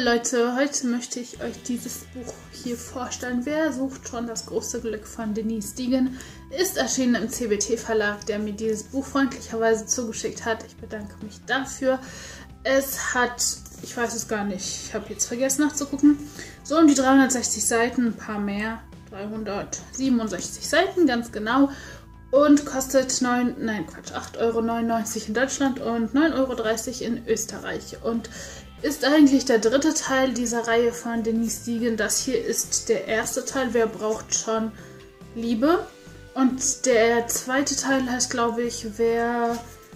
Leute, heute möchte ich euch dieses Buch hier vorstellen. Wer sucht schon das große Glück von Denise Deegan? Ist erschienen im CBT Verlag, der mir dieses Buch freundlicherweise zugeschickt hat. Ich bedanke mich dafür. Es hat, ich weiß es gar nicht, ich habe jetzt vergessen nachzugucken, so um die 360 Seiten, ein paar mehr, 367 Seiten, ganz genau. Und kostet 8,99 € in Deutschland und 9,30 € in Österreich. Und ist eigentlich der dritte Teil dieser Reihe von Denise Deegan. Das hier ist der erste Teil, Wer braucht schon Liebe? Und der zweite Teil heißt, glaube ich, Wer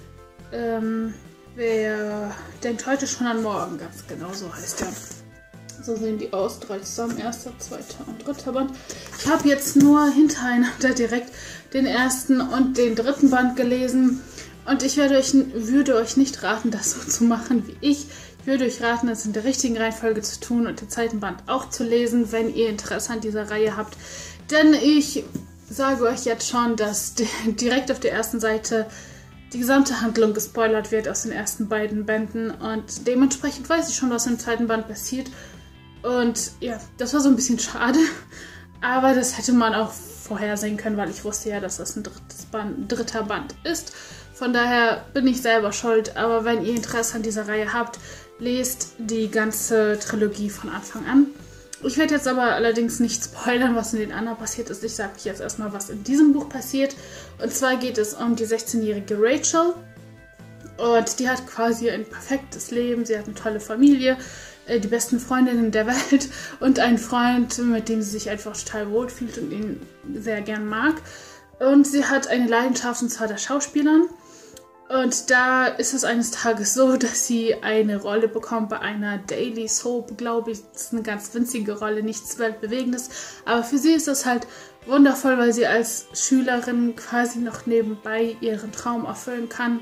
denkt heute schon an morgen? Ganz genau, so heißt der. So sehen die aus, 3 zusammen, erster, zweiter und dritter Band. Ich habe jetzt nur hintereinander direkt den ersten und den dritten Band gelesen. Und ich würde euch nicht raten, das so zu machen wie ich. Ich würde euch raten, das in der richtigen Reihenfolge zu tun und den zweiten Band auch zu lesen, wenn ihr Interesse an dieser Reihe habt. Denn ich sage euch jetzt schon, dass direkt auf der ersten Seite die gesamte Handlung gespoilert wird aus den ersten beiden Bänden. Und dementsprechend weiß ich schon, was im zweiten Band passiert. Und ja, das war so ein bisschen schade. Aber das hätte man auch vorhersehen können, weil ich wusste ja, dass das ein dritter Band ist. Von daher bin ich selber schuld. Aber wenn ihr Interesse an dieser Reihe habt, lest die ganze Trilogie von Anfang an. Ich werde jetzt aber allerdings nicht spoilern, was in den anderen passiert ist. Ich sage euch jetzt erstmal, was in diesem Buch passiert. Und zwar geht es um die 16-jährige Rachel. Und die hat quasi ein perfektes Leben. Sie hat eine tolle Familie, die besten Freundinnen der Welt und einen Freund, mit dem sie sich einfach total wohlfühlt und ihn sehr gern mag. Und sie hat eine Leidenschaft, und zwar das Schauspielern. Und da ist es eines Tages so, dass sie eine Rolle bekommt bei einer Daily Soap, glaube ich. Das ist eine ganz winzige Rolle, nichts Weltbewegendes. Aber für sie ist das halt wundervoll, weil sie als Schülerin quasi noch nebenbei ihren Traum erfüllen kann.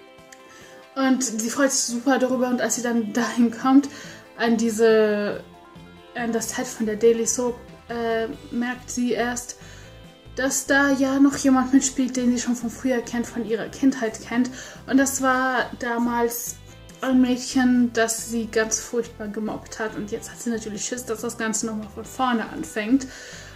Und sie freut sich super darüber. Und als sie dann dahin kommt, an das Set von der Daily Soap, merkt sie erst, dass da ja noch jemand mitspielt, den sie schon von früher kennt, von ihrer Kindheit kennt. Und das war damals ein Mädchen, das sie ganz furchtbar gemobbt hat. Und jetzt hat sie natürlich Schiss, dass das Ganze nochmal von vorne anfängt.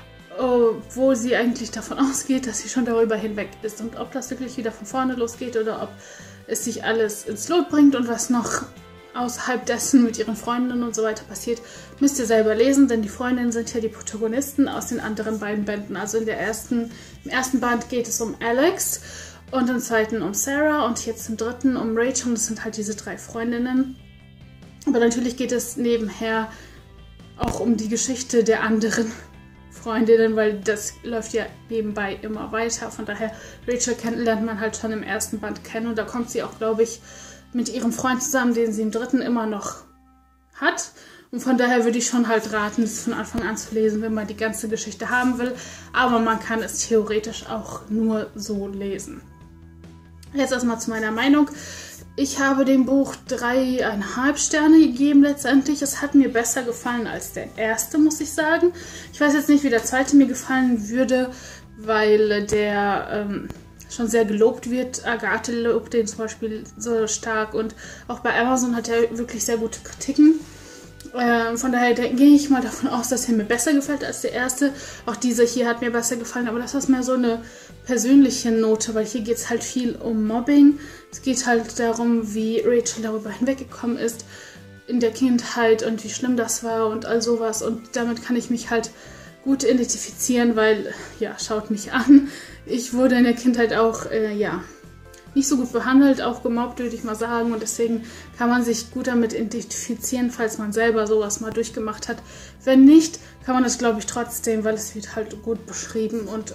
Wo sie eigentlich davon ausgeht, dass sie schon darüber hinweg ist. Und ob das wirklich wieder von vorne losgeht oder ob es sich alles ins Lot bringt und was noch außerhalb dessen mit ihren Freundinnen und so weiter passiert, müsst ihr selber lesen, denn die Freundinnen sind ja die Protagonisten aus den anderen beiden Bänden. Also im ersten Band geht es um Alex und im zweiten um Sarah und jetzt im dritten um Rachel. Und das sind halt diese 3 Freundinnen. Aber natürlich geht es nebenher auch um die Geschichte der anderen Freundinnen, weil das läuft ja nebenbei immer weiter. Von daher, Rachel lernt man halt schon im ersten Band kennen und da kommt sie auch, glaube ich, mit ihrem Freund zusammen, den sie im dritten immer noch hat. Und von daher würde ich schon halt raten, es von Anfang an zu lesen, wenn man die ganze Geschichte haben will. Aber man kann es theoretisch auch nur so lesen. Jetzt erstmal zu meiner Meinung. Ich habe dem Buch 3,5 Sterne gegeben letztendlich. Es hat mir besser gefallen als der erste, muss ich sagen. Ich weiß jetzt nicht, wie der zweite mir gefallen würde, weil der schon sehr gelobt wird. Agathe lobt den zum Beispiel so stark und auch bei Amazon hat er wirklich sehr gute Kritiken. Von daher gehe ich mal davon aus, dass er mir besser gefällt als der erste. Auch dieser hier hat mir besser gefallen, aber das ist mehr so eine persönliche Note, weil hier geht es halt viel um Mobbing. Es geht halt darum, wie Rachel darüber hinweggekommen ist in der Kindheit und wie schlimm das war und all sowas. Und damit kann ich mich halt gut identifizieren, weil, ja, schaut mich an. Ich wurde in der Kindheit auch, nicht so gut behandelt, auch gemobbt, würde ich mal sagen. Und deswegen kann man sich gut damit identifizieren, falls man selber sowas mal durchgemacht hat. Wenn nicht, kann man das, glaube ich, trotzdem, weil es wird halt gut beschrieben. Und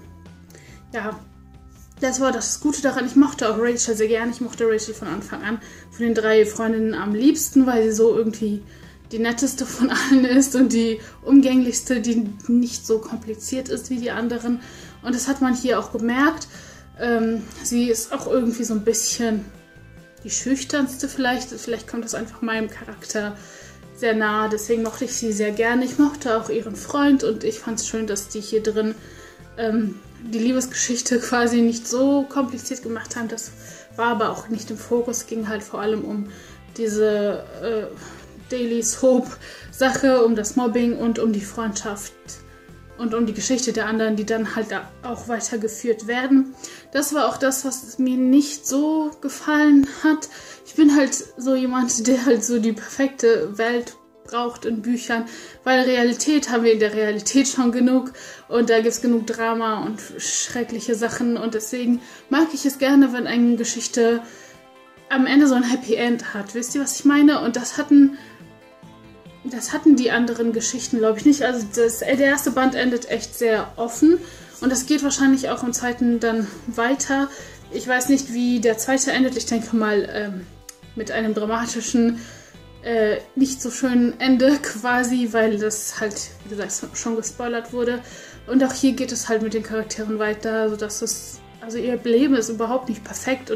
ja, das war das Gute daran. Ich mochte auch Rachel sehr gerne. Ich mochte Rachel von Anfang an, von den 3 Freundinnen am liebsten, weil sie so irgendwie die netteste von allen ist und die umgänglichste, die nicht so kompliziert ist wie die anderen. Und das hat man hier auch gemerkt. Sie ist auch irgendwie so ein bisschen die schüchternste vielleicht. Vielleicht kommt das einfach meinem Charakter sehr nahe. Deswegen mochte ich sie sehr gerne. Ich mochte auch ihren Freund und ich fand es schön, dass die hier drin die Liebesgeschichte quasi nicht so kompliziert gemacht haben. Das war aber auch nicht im Fokus. Es ging halt vor allem um diese Daily Soap-Sache, um das Mobbing und um die Freundschaft und um die Geschichte der anderen, die dann halt auch weitergeführt werden. Das war auch das, was mir nicht so gefallen hat. Ich bin halt so jemand, der halt so die perfekte Welt braucht in Büchern, weil Realität haben wir in der Realität schon genug und da gibt es genug Drama und schreckliche Sachen und deswegen mag ich es gerne, wenn eine Geschichte am Ende so ein Happy End hat. Wisst ihr, was ich meine? Und das hatten die anderen Geschichten, glaube ich, nicht. Also der erste Band endet echt sehr offen und das geht wahrscheinlich auch im zweiten dann weiter. Ich weiß nicht, wie der zweite endet. Ich denke mal mit einem dramatischen nicht so schönen Ende quasi, weil das halt, wie gesagt, schon gespoilert wurde. Und auch hier geht es halt mit den Charakteren weiter, sodass also ihr Leben ist überhaupt nicht perfekt.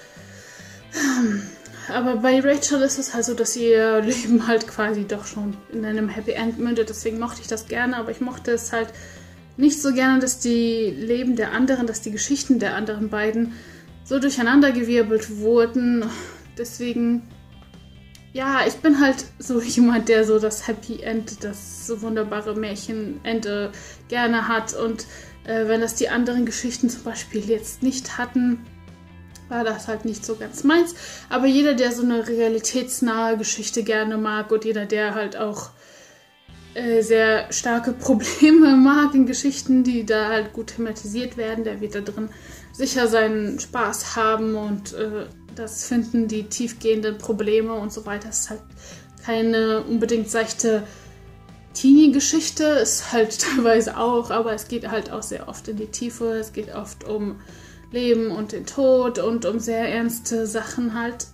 Aber bei Rachel ist es halt so, dass ihr Leben halt quasi doch schon in einem Happy End mündet. Deswegen mochte ich das gerne, aber ich mochte es halt nicht so gerne, dass die Leben der anderen, dass die Geschichten der anderen beiden so durcheinandergewirbelt wurden. Deswegen... Ja, ich bin halt so jemand, der so das Happy End, das so wunderbare Märchenende gerne hat. Und wenn das die anderen Geschichten zum Beispiel jetzt nicht hatten, war das halt nicht so ganz meins. Aber jeder, der so eine realitätsnahe Geschichte gerne mag und jeder, der halt auch sehr starke Probleme mag in Geschichten, die da halt gut thematisiert werden, der wird da drin sicher seinen Spaß haben und das finden, die tiefgehenden Probleme und so weiter. Es ist halt keine unbedingt seichte Teenie-Geschichte, ist halt teilweise auch, aber es geht halt auch sehr oft in die Tiefe. Es geht oft um Leben und den Tod und um sehr ernste Sachen halt.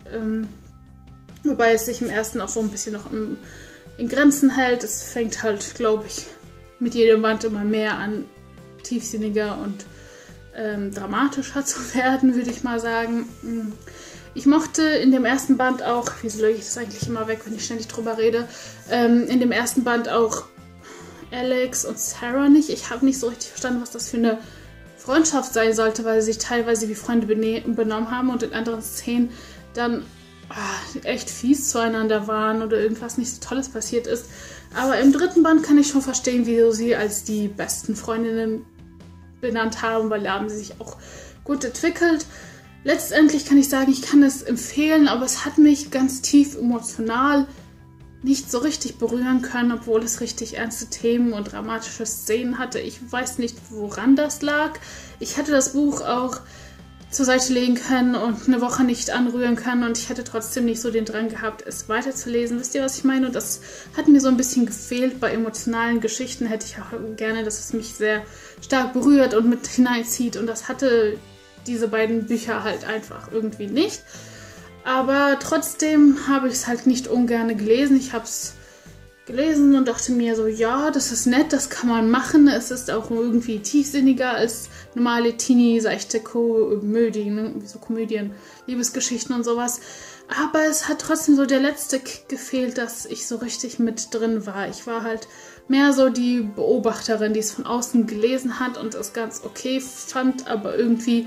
Wobei es sich im ersten auch so ein bisschen noch in Grenzen hält. Es fängt halt, glaube ich, mit jedem Band immer mehr an, tiefsinniger und dramatischer zu werden, würde ich mal sagen. Ich mochte in dem ersten Band auch, wieso lege ich das eigentlich immer weg, wenn ich ständig drüber rede, in dem ersten Band auch Alex und Sarah nicht. Ich habe nicht so richtig verstanden, was das für eine Freundschaft sein sollte, weil sie sich teilweise wie Freunde benommen haben und in anderen Szenen dann echt fies zueinander waren oder irgendwas nicht so Tolles passiert ist. Aber im dritten Band kann ich schon verstehen, wieso sie als die besten Freundinnen benannt haben, weil da haben sie sich auch gut entwickelt. Letztendlich kann ich sagen, ich kann es empfehlen, aber es hat mich ganz tief emotional nicht so richtig berühren können, obwohl es richtig ernste Themen und dramatische Szenen hatte. Ich weiß nicht, woran das lag. Ich hätte das Buch auch zur Seite legen können und eine Woche nicht anrühren können und ich hätte trotzdem nicht so den Drang gehabt, es weiterzulesen. Wisst ihr, was ich meine? Und das hat mir so ein bisschen gefehlt. Bei emotionalen Geschichten hätte ich auch gerne, dass es mich sehr stark berührt und mit hineinzieht und das hatte diese beiden Bücher halt einfach irgendwie nicht. Aber trotzdem habe ich es halt nicht ungern gelesen. Ich habe es gelesen und dachte mir so, ja, das ist nett, das kann man machen. Es ist auch irgendwie tiefsinniger als normale Teenie-seichte Komödien, so Komödien, Liebesgeschichten und sowas. Aber es hat trotzdem so der letzte Kick gefehlt, dass ich so richtig mit drin war. Ich war halt mehr so die Beobachterin, die es von außen gelesen hat und es ganz okay fand, aber irgendwie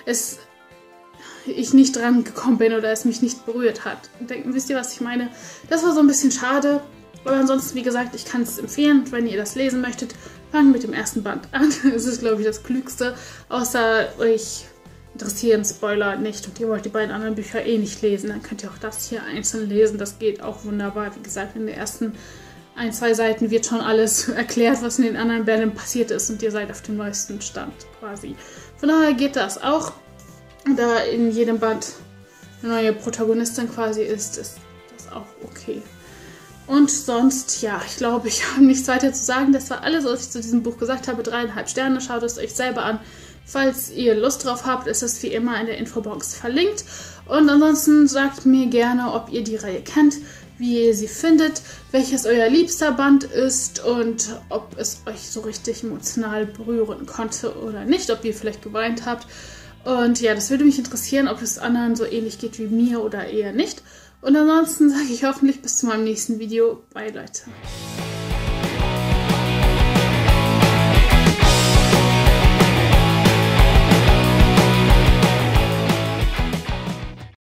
ich nicht dran gekommen bin oder es mich nicht berührt hat. Wisst ihr, was ich meine? Das war so ein bisschen schade. Aber ansonsten, wie gesagt, ich kann es empfehlen. Wenn ihr das lesen möchtet, fangt mit dem ersten Band an. Es ist, glaube ich, das Klügste. Außer euch interessieren Spoiler nicht und ihr wollt die beiden anderen Bücher eh nicht lesen. Dann könnt ihr auch das hier einzeln lesen. Das geht auch wunderbar. Wie gesagt, in den ersten 1-2 Seiten wird schon alles erklärt, was in den anderen Bänden passiert ist. Und ihr seid auf dem neuesten Stand quasi. Von daher geht das auch. Da in jedem Band eine neue Protagonistin quasi ist das auch okay. Und sonst, ja, ich glaube, ich habe nichts weiter zu sagen. Das war alles, was ich zu diesem Buch gesagt habe. 3,5 Sterne. Schaut es euch selber an. Falls ihr Lust drauf habt, ist es wie immer in der Infobox verlinkt. Und ansonsten sagt mir gerne, ob ihr die Reihe kennt, wie ihr sie findet, welches euer liebster Band ist und ob es euch so richtig emotional berühren konnte oder nicht. Ob ihr vielleicht geweint habt. Und ja, das würde mich interessieren, ob es anderen so ähnlich geht wie mir oder eher nicht. Und ansonsten sage ich hoffentlich bis zu meinem nächsten Video. Bye, Leute.